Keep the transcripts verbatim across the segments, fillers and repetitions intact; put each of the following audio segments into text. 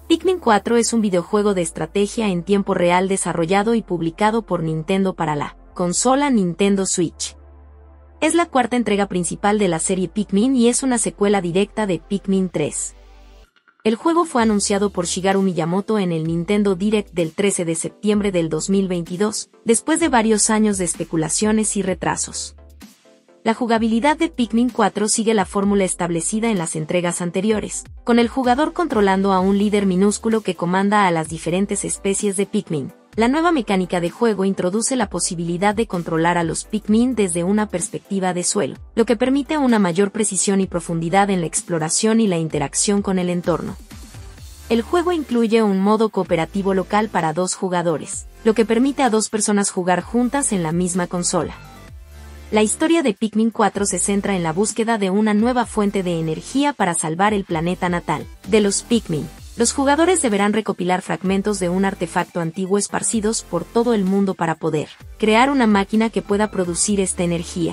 Pikmin cuatro es un videojuego de estrategia en tiempo real desarrollado y publicado por Nintendo para la consola Nintendo Switch. Es la cuarta entrega principal de la serie Pikmin y es una secuela directa de Pikmin tres. El juego fue anunciado por Shigeru Miyamoto en el Nintendo Direct del trece de septiembre del dos mil veintidós, después de varios años de especulaciones y retrasos. La jugabilidad de Pikmin cuatro sigue la fórmula establecida en las entregas anteriores, con el jugador controlando a un líder minúsculo que comanda a las diferentes especies de Pikmin. La nueva mecánica de juego introduce la posibilidad de controlar a los Pikmin desde una perspectiva de suelo, lo que permite una mayor precisión y profundidad en la exploración y la interacción con el entorno. El juego incluye un modo cooperativo local para dos jugadores, lo que permite a dos personas jugar juntas en la misma consola. La historia de Pikmin cuatro se centra en la búsqueda de una nueva fuente de energía para salvar el planeta natal de los Pikmin. Los jugadores deberán recopilar fragmentos de un artefacto antiguo esparcidos por todo el mundo para poder crear una máquina que pueda producir esta energía.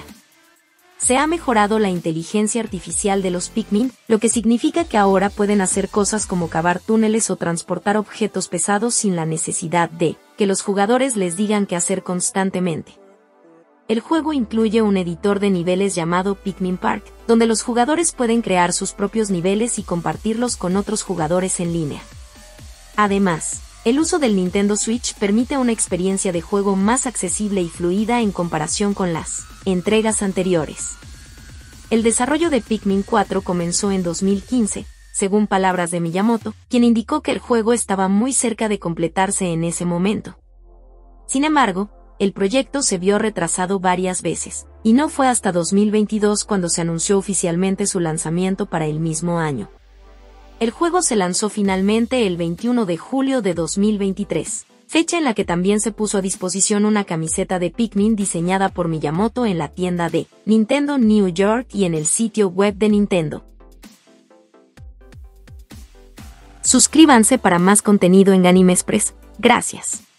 Se ha mejorado la inteligencia artificial de los Pikmin, lo que significa que ahora pueden hacer cosas como cavar túneles o transportar objetos pesados sin la necesidad de que los jugadores les digan qué hacer constantemente. El juego incluye un editor de niveles llamado Pikmin Park, donde los jugadores pueden crear sus propios niveles y compartirlos con otros jugadores en línea. Además, el uso del Nintendo Switch permite una experiencia de juego más accesible y fluida en comparación con las entregas anteriores. El desarrollo de Pikmin cuatro comenzó en dos mil quince, según palabras de Miyamoto, quien indicó que el juego estaba muy cerca de completarse en ese momento. Sin embargo, el proyecto se vio retrasado varias veces, y no fue hasta dos mil veintidós cuando se anunció oficialmente su lanzamiento para el mismo año. El juego se lanzó finalmente el veintiuno de julio de dos mil veintitrés, fecha en la que también se puso a disposición una camiseta de Pikmin diseñada por Miyamoto en la tienda de Nintendo New York y en el sitio web de Nintendo. Suscríbanse para más contenido en Anime Express. Gracias.